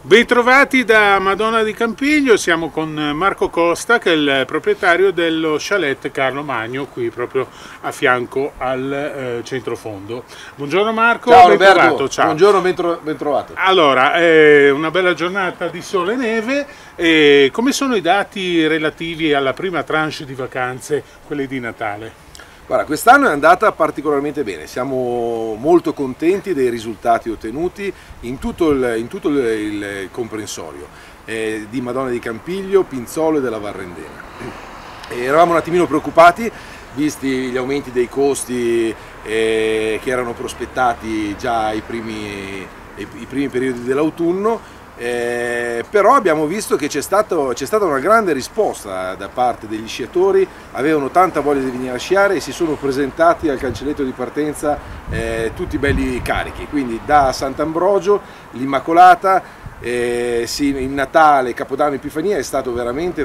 Bentrovati da Madonna di Campiglio, siamo con Marco Costa che è il proprietario dello chalet Carlo Magno qui proprio a fianco al centrofondo. Buongiorno Marco, ciao ben Roberto, trovato, ciao. Buongiorno, ben trovato. Allora, è una bella giornata di sole e neve, e come sono i dati relativi alla prima tranche di vacanze, quelle di Natale? Guarda, quest'anno è andata particolarmente bene, siamo molto contenti dei risultati ottenuti in tutto il comprensorio di Madonna di Campiglio, Pinzolo e della Valrendena. Eravamo un attimino preoccupati, visti gli aumenti dei costi che erano prospettati già ai primi periodi dell'autunno. Però abbiamo visto che c'è stata una grande risposta da parte degli sciatori, avevano tanta voglia di venire a sciare e si sono presentati al cancelletto di partenza tutti belli carichi, quindi da Sant'Ambrogio, l'Immacolata, il Natale, Capodanno, Epifania è stato veramente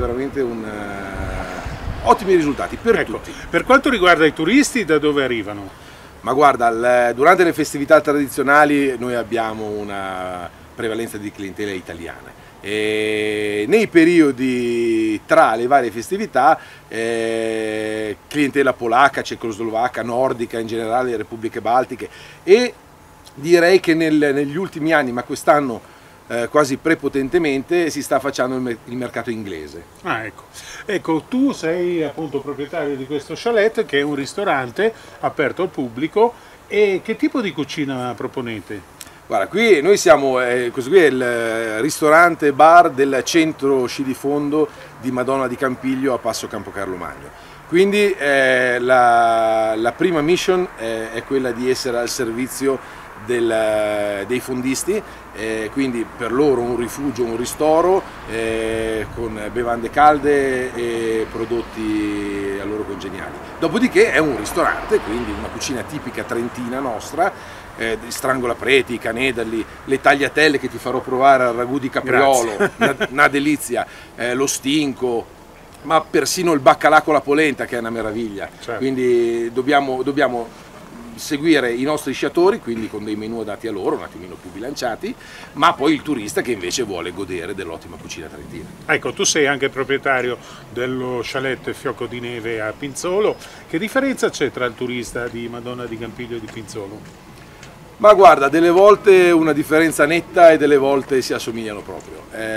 ottimi risultati per tutti. Per quanto riguarda i turisti, da dove arrivano? Ma guarda, durante le festività tradizionali noi abbiamo una prevalenza di clientela italiana e nei periodi tra le varie festività clientela polacca, cecoslovacca, nordica, in generale le repubbliche baltiche, e direi che negli ultimi anni, ma quest'anno quasi prepotentemente, si sta facendo il mercato inglese. Ah, ecco, tu sei appunto proprietario di questo chalet che è un ristorante aperto al pubblico, e che tipo di cucina proponete? Guarda, qui noi siamo, questo qui è il ristorante bar del centro sci di fondo di Madonna di Campiglio a Passo Campo Carlo Magno. Quindi la prima mission è quella di essere al servizio dei fondisti, quindi per loro un rifugio, un ristoro con bevande calde e prodotti a loro congeniali. Dopodiché è un ristorante, quindi una cucina tipica trentina nostra, strangolapreti, canederli, le tagliatelle che ti farò provare al ragù di capriolo, una delizia, lo stinco, ma persino il baccalà con la polenta che è una meraviglia. Certo. Quindi dobbiamo seguire i nostri sciatori, quindi con dei menù adatti a loro, un attimino più bilanciati, ma poi il turista che invece vuole godere dell'ottima cucina trentina. Ecco, tu sei anche proprietario dello chalet Fiocco di Neve a Pinzolo. Che differenza c'è tra il turista di Madonna di Campiglio e di Pinzolo? Ma guarda, delle volte una differenza netta e delle volte si assomigliano proprio.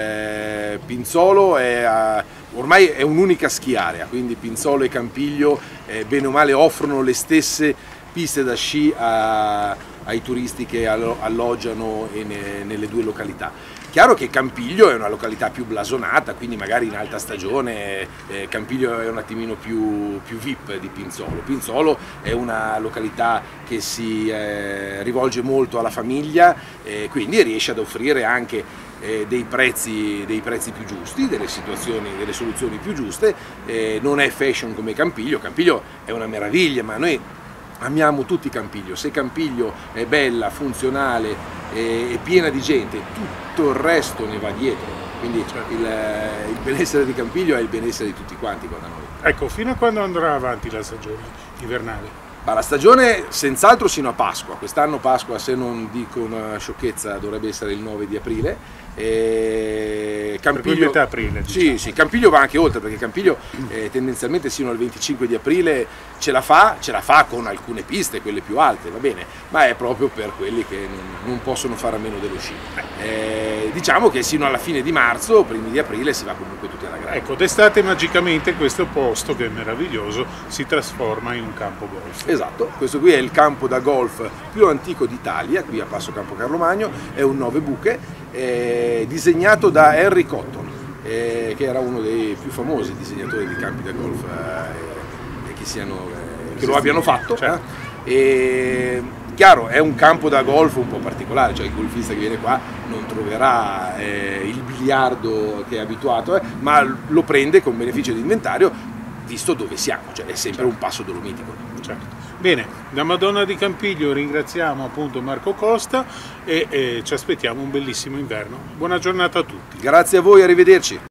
Pinzolo ormai è un'unica skiarea, quindi Pinzolo e Campiglio bene o male offrono le stesse piste da sci ai turisti che alloggiano nelle due località. Chiaro che Campiglio è una località più blasonata, quindi magari in alta stagione Campiglio è un attimino più VIP di Pinzolo. Pinzolo è una località che si rivolge molto alla famiglia, quindi riesce ad offrire anche dei prezzi più giusti, delle soluzioni più giuste. Non è fashion come Campiglio. Campiglio è una meraviglia, ma noi amiamo tutti Campiglio. Se Campiglio è bella, funzionale e piena di gente, tutto il resto ne va dietro, quindi il benessere di Campiglio è il benessere di tutti quanti qua da noi. Ecco, fino a quando andrà avanti la stagione invernale? Ma la stagione senz'altro sino a Pasqua. Quest'anno Pasqua, se non dico una sciocchezza, dovrebbe essere il 9 di aprile. Campiglio, metà aprile, diciamo. Sì, Campiglio va anche oltre, perché Campiglio tendenzialmente sino al 25 di aprile ce la fa con alcune piste, quelle più alte, va bene, ma è proprio per quelli che non possono fare a meno dello sci. Diciamo che sino alla fine di marzo, primi di aprile, si va comunque tutti alla grande. Ecco, d'estate magicamente questo posto, che è meraviglioso, si trasforma in un campo golf. Esatto, questo qui è il campo da golf più antico d'Italia, qui a Passo Campo Carlo Magno, è un 9 buche, disegnato da Henry Cotton, che era uno dei più famosi disegnatori di campi da golf che lo abbiano fatto. Certo. Chiaro, è un campo da golf un po' particolare, cioè il golfista che viene qua non troverà il biliardo che è abituato, ma lo prende con beneficio di inventario, visto dove siamo, cioè è sempre un passo dolomitico. Certo. Bene, da Madonna di Campiglio ringraziamo appunto Marco Costa e ci aspettiamo un bellissimo inverno. Buona giornata a tutti. Grazie a voi, arrivederci.